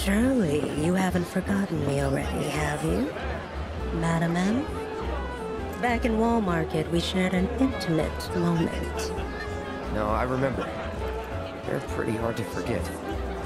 Surely you haven't forgotten me already, have you? Madam M? Back in Wall Market, we shared an intimate moment. No, I remember. They're pretty hard to forget.